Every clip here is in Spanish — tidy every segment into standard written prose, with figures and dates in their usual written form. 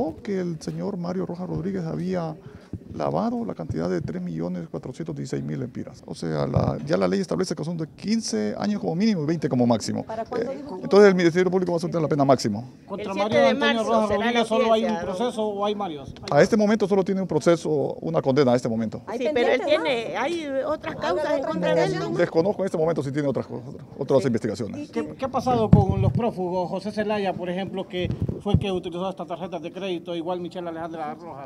que el señor Mario Rojas Rodríguez había lavado la cantidad de 3.416.000 lempiras. O sea, ya la ley establece que son de 15 años como mínimo y 20 como máximo. Entonces el Ministerio Público va a soltar la pena máximo. ¿Contra Mario Antonio Rojas Rodríguez solo hay un proceso o hay varios? A este momento solo tiene un proceso, una condena a este momento. Sí, pero él hay otras causas en contra de él. Desconozco en este momento si tiene otras investigaciones. ¿Qué ha pasado con los prófugos? José Zelaya, por ejemplo, que fue el que utilizó estas tarjetas de crédito, igual Michelle Alejandra Rojas.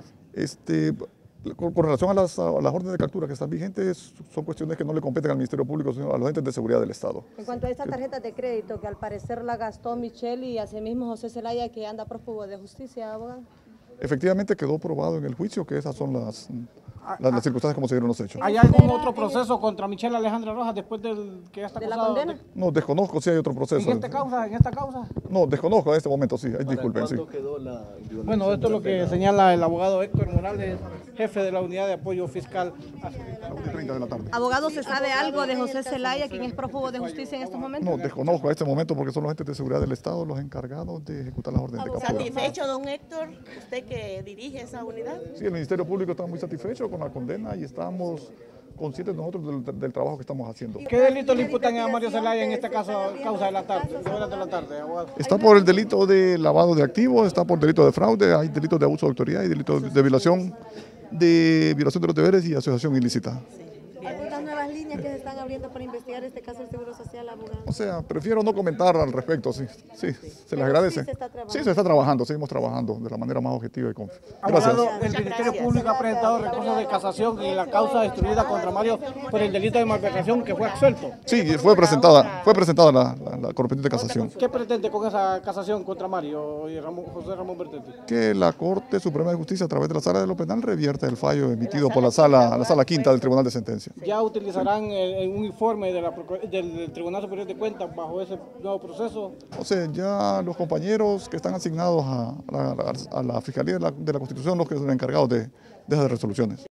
Con relación a las órdenes de captura que están vigentes, son cuestiones que no le competen al Ministerio Público, sino a los entes de seguridad del Estado. En cuanto a estas tarjetas de crédito, que al parecer la gastó Michelle y asimismo José Zelaya, que anda prófugo de justicia, abogado. Efectivamente quedó probado en el juicio que esas son las circunstancias como se dieron los hechos. ¿Hay algún otro proceso contra Michelle Alejandra Rojas después del que ya está acusado? ¿De la condena? No, desconozco si hay otro proceso. ¿En esta causa? No, desconozco en este momento, sí, disculpen. Sí. Bueno, esto es lo que señala el abogado Héctor Morales, jefe de la Unidad de Apoyo Fiscal. A las 1:30 de la tarde. Abogado, ¿se sabe algo de José Zelaya, quien es prófugo de justicia en estos momentos? No, desconozco a este momento porque son los entes de seguridad del Estado los encargados de ejecutar las órdenes de captura. ¿Satisfecho, don Héctor, usted que dirige esa unidad? Sí, el Ministerio Público está muy satisfecho con la condena y estamos conscientes nosotros del trabajo que estamos haciendo. ¿Qué delito le imputan a Mario Zelaya en este caso, causa de la tarde, de horas de la tarde, abogado? Está por el delito de lavado de activos, está por delito de fraude, hay delitos de abuso de autoridad y delitos de violación de los deberes y asociación ilícita. ¿Algunas nuevas líneas que se están abriendo para investigar este caso del Seguro Social, abogado? O sea, prefiero no comentar al respecto, sí, se les agradece. Sí, se está trabajando, seguimos trabajando de la manera más objetiva y confiable. Gracias. Abogado, el Ministerio Público ha presentado recursos de casación en la causa destruida contra Mario por el delito de malversación que fue absuelto. Sí, fue presentada la correspondiente casación. ¿Qué pretende con esa casación contra Mario y José Ramón Bertetti? Que la Corte Suprema de Justicia, a través de la Sala de lo Penal, revierta el fallo emitido por la sala quinta del Tribunal de Sentencia. ¿Ya utilizarán un informe del Tribunal Superior de Cuentas bajo ese nuevo proceso? O sea, ya los compañeros que están asignados a la Fiscalía de la Constitución, los que son encargados de esas resoluciones.